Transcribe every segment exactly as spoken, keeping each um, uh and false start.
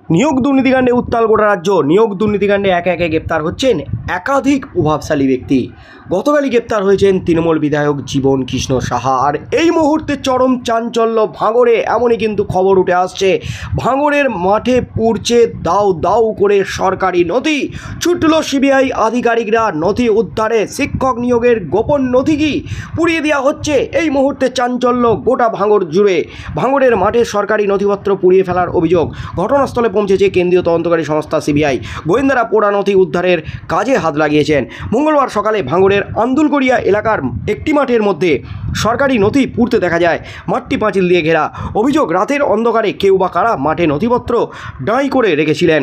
নিয়োগ দুর্নীতিকাণ্ডে উত্তাল গোটা রাজ্য। নিয়োগ দুর্নীতিকাণ্ডে একে একে গ্রেপ্তার হচ্ছেন একাধিক প্রভাবশালী ব্যক্তি। গতকালই গ্রেপ্তার হয়েছেন তৃণমূল বিধায়ক জীবন কৃষ্ণ সাহা। আর এই মুহূর্তে চরম চাঞ্চল্য ভাঙড়ে, এমনই কিন্তু খবর উঠে আসছে। ভাঙড়ের মাঠে পুড়ছে দাউ দাউ করে সরকারি নথি। ছুটল সিবিআই আধিকারিকরা নথি উদ্ধারে। শিক্ষক নিয়োগের গোপন নথি কি পুড়িয়ে দেওয়া হচ্ছে। এই মুহূর্তে চাঞ্চল্য গোটা ভাঙড় জুড়ে। ভাঙড়ের মাঠে সরকারি নথিপত্র পুড়িয়ে ফেলার অভিযোগ। ঘটনাস্থলে পৌঁছেছে কেন্দ্রীয় তদন্তকারী সংস্থা সিবিআই। গোয়েন্দারা পোড়া নথি উদ্ধারের কাজে হাত লাগিয়েছেন। মঙ্গলবার সকালে ভাঙড়ের আন্দুলগড়িয়া এলাকার একটি মাঠের মধ্যে সরকারি নথি পুড়তে দেখা যায়। মাঠটি পাঁচিল দিয়ে ঘেরা। অভিযোগ, রাতের অন্ধকারে কেউ বা কারা মাঠে নথিপত্র ডাঁই করে রেখেছিলেন।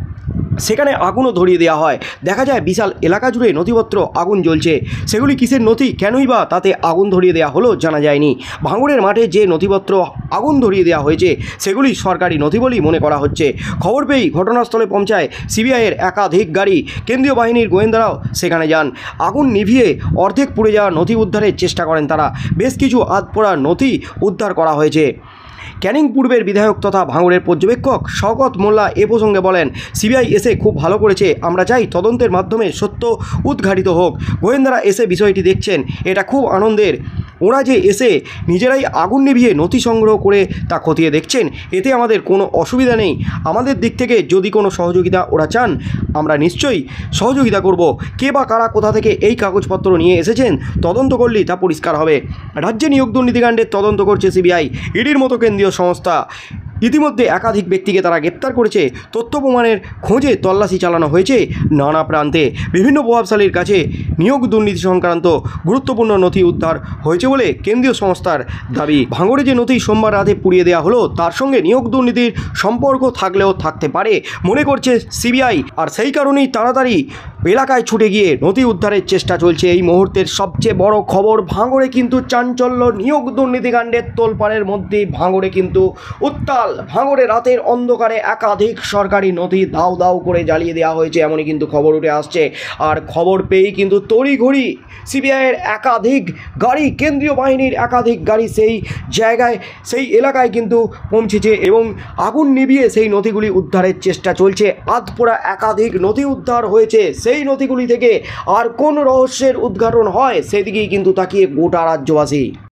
সেখানে আগুনও ধরিয়ে দেওয়া হয়। দেখা যায় বিশাল এলাকা জুড়ে নথিপত্র আগুন জ্বলছে। সেগুলি কিসের নথি, কেনই বা তাতে আগুন ধরিয়ে দেওয়া হলো জানা যায়নি। ভাঙড়ের মাঠে যে নথিপত্র আগুন ধরিয়ে দেওয়া হয়েছে সেগুলি সরকারি নথি বলেই মনে করা হচ্ছে। খবর পেয়েই ঘটনাস্থলে পৌঁছায় সিবিআইয়ের একাধিক গাড়ি। কেন্দ্রীয় বাহিনীর গোয়েন্দারাও সেখানে যান। আগুন নিভিয়ে অর্ধেক পুড়ে যাওয়া নথি উদ্ধারের চেষ্টা করেন তারা। বেশ কিছু আধপোড়া নথি উদ্ধার করা হয়েছে। ক্যানিং পূর্বের বিধায়ক তথা ভাঙড়ের পর্যবেক্ষক শওকত মোল্লা এ প্রসঙ্গে বলেন, সিবিআই এসে খুব ভালো করেছে। আমরা চাই তদন্তের মাধ্যমে সত্য উদ্ঘাটিত হোক। গোয়েন্দারা এসে বিষয়টি দেখছেন, এটা খুব আনন্দের। ওরা যে এসে নিজেরাই আগুন নিভিয়ে নথি সংগ্রহ করে তা খতিয়ে দেখছেন, এতে আমাদের কোনো অসুবিধা নেই। আমাদের দিক থেকে যদি কোনো সহযোগিতা ওরা চান, আমরা নিশ্চয়ই সহযোগিতা করব। কে বা কারা কোথা থেকে এই কাগজপত্র নিয়ে এসেছেন তদন্ত করলেই তা পরিষ্কার হবে। রাজ্যে নিয়োগ দুর্নীতিকাণ্ডের তদন্ত করছে সিবিআই, ইডির মতো কেন্দ্রীয় সংস্থা। ইতিমধ্যে একাধিক ব্যক্তিকে তারা গ্রেপ্তার করেছে। তথ্য প্রমাণের খোঁজে তল্লাশি চালানো হয়েছে নানা প্রান্তে। বিভিন্ন প্রভাবশালীর কাছে নিয়োগ দুর্নীতি সংক্রান্ত গুরুত্বপূর্ণ নথি উদ্ধার হয়েছে বলে কেন্দ্রীয় সংস্থার দাবি। ভাঙড়ে যে নথি সোমবার রাতে পুড়িয়ে দেওয়া হলো তার সঙ্গে নিয়োগ দুর্নীতির সম্পর্ক থাকলেও থাকতে পারে মনে করছে সিবিআই। আর সেই কারণেই তাড়াতাড়ি এলাকায় ছুটে গিয়ে নথি উদ্ধারের চেষ্টা চলছে। এই মুহূর্তের সবচেয়ে বড় খবর, ভাঙড়ে কিন্তু চাঞ্চল্য। নিয়োগ দুর্নীতিকাণ্ডের তোলপাড়ের মধ্যে ভাঙড়ে কিন্তু উত্তাল। ভাঙড়ে রাতের অন্ধকারে একাধিক সরকারি নথি দাউ দাউ করে জ্বালিয়ে দেওয়া হয়েছে, এমনই কিন্তু খবর উঠে আসছে। আর খবর পেয়েই কিন্তু তড়িঘড়ি সিবিআইয়ের একাধিক গাড়ি, কেন্দ্রীয় বাহিনীর একাধিক গাড়ি সেই জায়গায়, সেই এলাকায় কিন্তু পৌঁছেছে এবং আগুন নিভিয়ে সেই নথিগুলি উদ্ধারের চেষ্টা চলছে। আধপোড়া একাধিক নথি উদ্ধার হয়েছে। সেই নথিগুলি থেকে আর কোন রহস্যের উদ্ঘাটন হয় সেদিকেই কিন্তু তাকিয়ে গোটা রাজ্যবাসী।